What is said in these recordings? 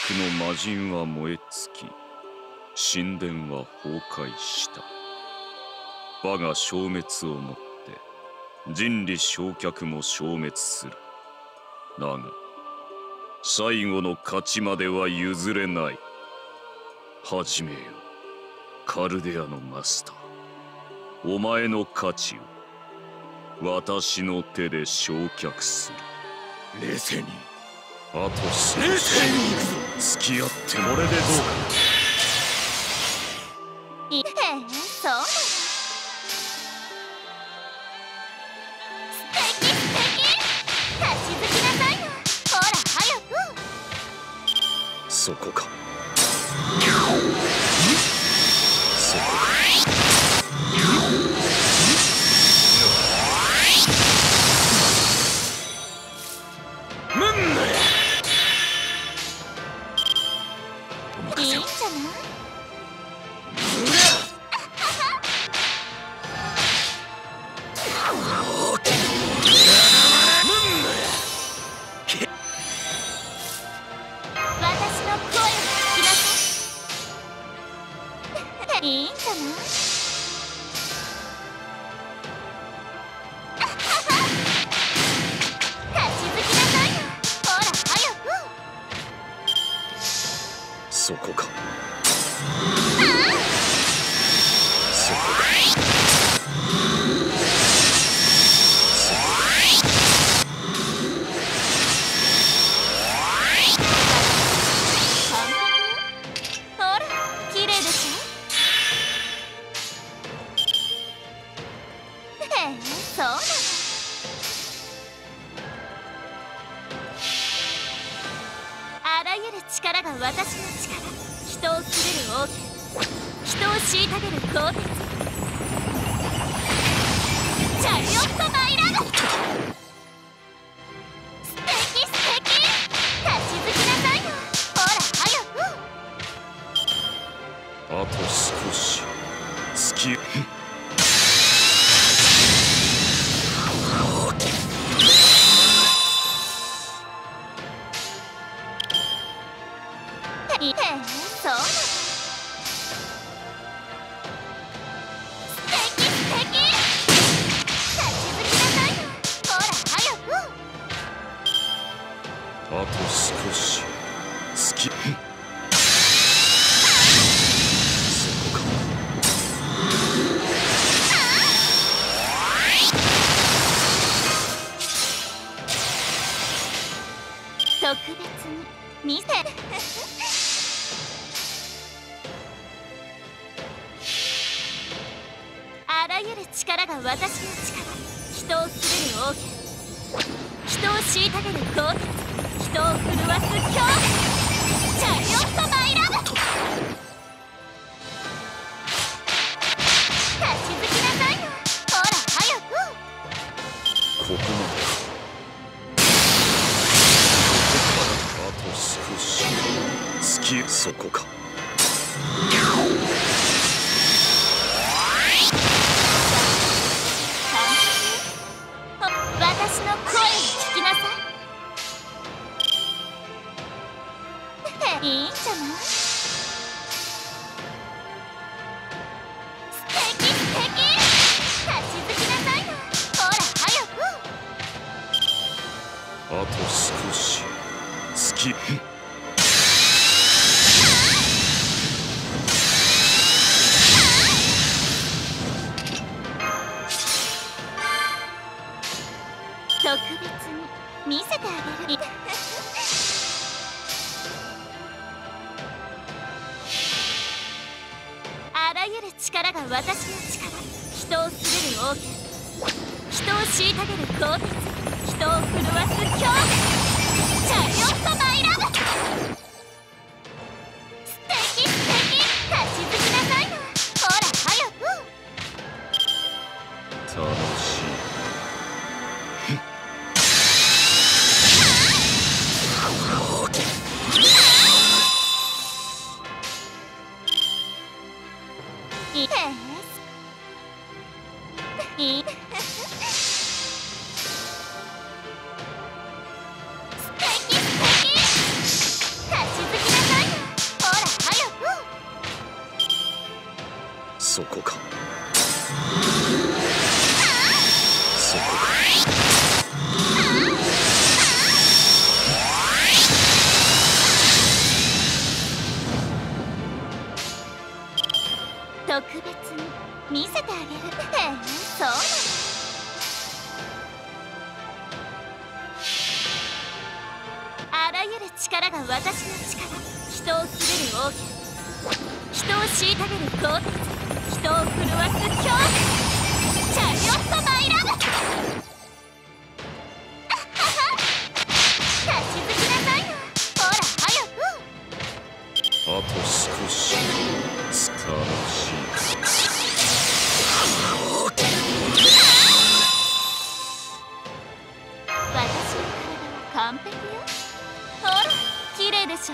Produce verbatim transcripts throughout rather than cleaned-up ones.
の魔人は燃え尽き、神殿は崩壊した。我が消滅をもって人理焼却も消滅する。だが最後の勝ちまでは譲れない。始めよ、カルデアのマスター。お前の価値を私の手で焼却する。 冷静に。 あと少し冷静に行くぞ。 付き合ってこれでどうか。 いへえ、そうなの。素敵素敵。立ち付きなさいよ。ほら早く。 そこか。そこか。 いいんじゃない？私の声を聞きなさい。いいんじゃない？立ち付きなさいよ。ほら早く。 そこか。 ほら、綺麗でしょ。へえ、そうなの。あらゆる力が私の力。人を滑る王権、人を虐げる鋼鉄。チャリオットマイラブ。素敵素敵。立ち付きなさいよ。ほら早く。 あと少し付き合へえ、そうなの。素敵素敵。立ち付きなさいよ。ほら早く。 あと少し付きそこか。 特別に見せあらゆる力が私の力。人を滑る王権、人を虐げる鋼鉄。人を震わす狂気。チャリオットマイラブ。立ち付きなさいよ。ほら早く。 ここまで。あと少し付きそこか。 私の声を聞きなさい。いいんじゃない？素敵素敵。立ち付きなさいよ。ほら早く。 あと少し付き特別に見せてあげる。あらゆる力が私の力。人を滑る王権、人を虐げる鋼鉄。人を震わす狂気。チャリオットマイラブ。素敵素敵。立ち付きなさいよ。ほら早く。 楽しい。 いいです。いい。素敵素敵。立ち付きなさい。 そこか。そこか。 特別に見せてあげる。へえ、そうなの。あらゆる力が私の力。人を滑る王権、人を虐げる鋼鉄、人を震わす恐怖。チャリオットマイラブ。立ち付きなさいな。ほら早く。 あと少し。スターのシーン。 私の体は完璧よ。ほら綺麗でしょ。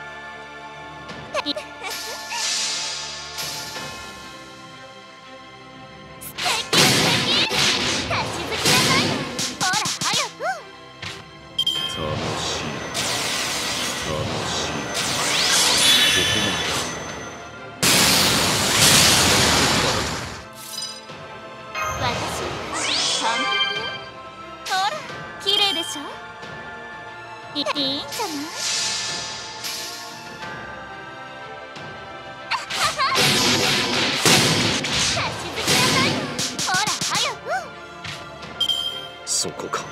素敵素敵。立ち付きなさいな。ほら早く。 楽しい楽しい。ここまで。 私の体完璧よ。ほら綺麗でしょ。いいんじゃない。 そこか。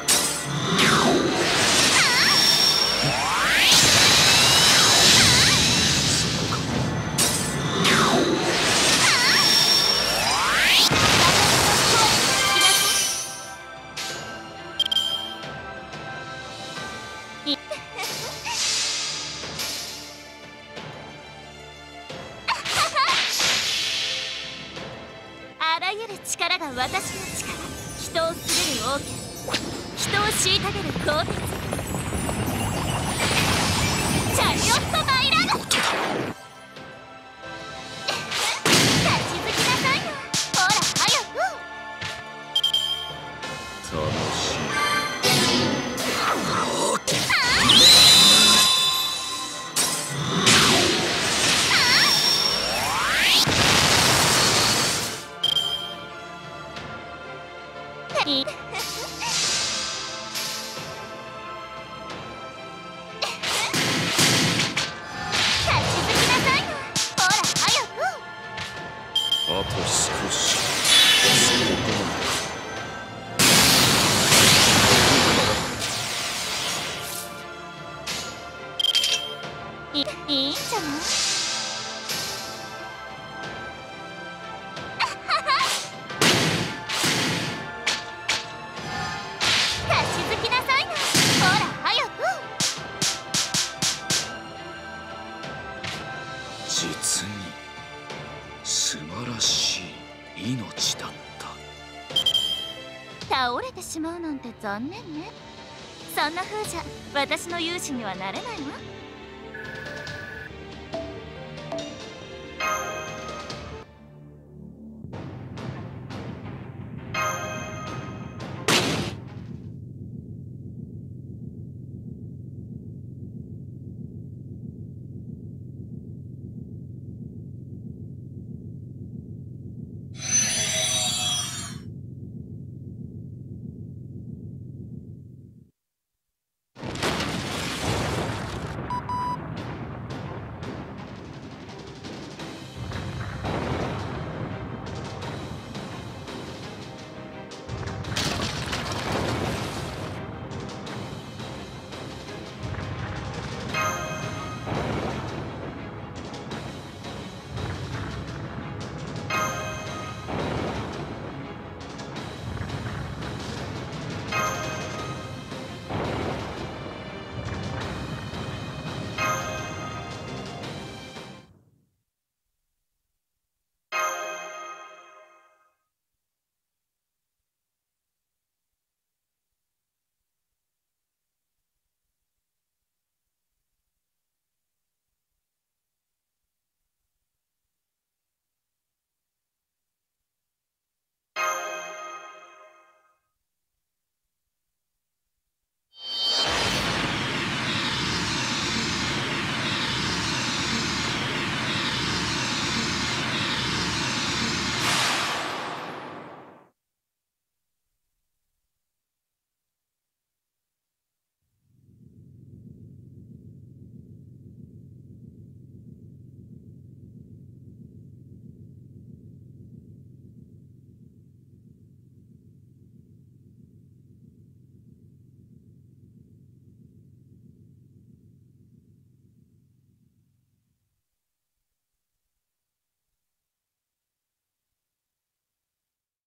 あらゆる力が私の力。人を滑る王権、人を虐げる鋼鉄。チャリオットマイラブ。立ち付きなさいな。ほら早く。 楽しい。 いい。 あと少し。そこまで。いいいんじゃない。立ち付きなさいな。ほら早く。 実に素晴らしい命だった。 倒れてしまうなんて残念ね。そんな風じゃ私の勇姿にはなれないわ。